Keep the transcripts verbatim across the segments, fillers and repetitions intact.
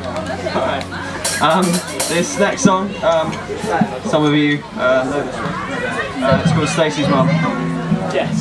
Alright. Um, this next song, um, some of you uh, know this one. Uh, it's called Stacy's Mum. Yes.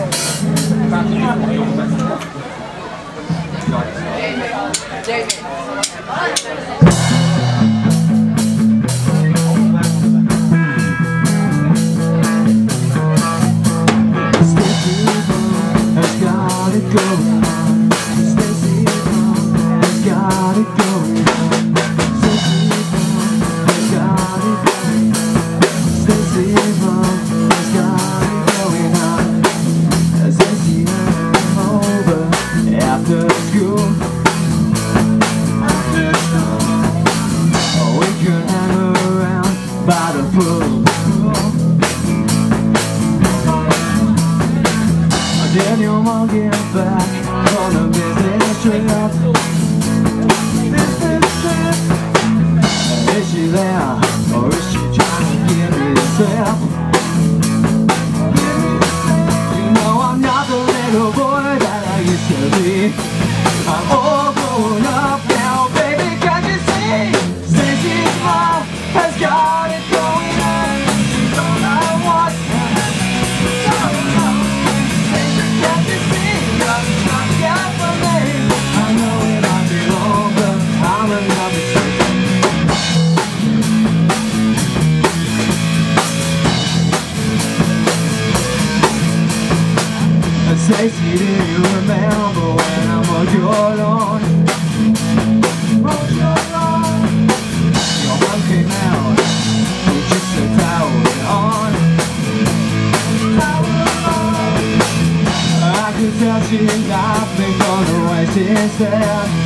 Then your mom get back on the business trip. Business trip. Is she there, or is she trying to give me the slip? You know I'm not the little boy that I used to be. I'm all grown up now, baby, can't you see? Stacy's mom has got it going on. She's all I want. Stacy, do you remember when I mowed your lawn? Mowed your lawn. Your mom came out with just a towel on. Towel on. I could tell she had not been gonna waste instead.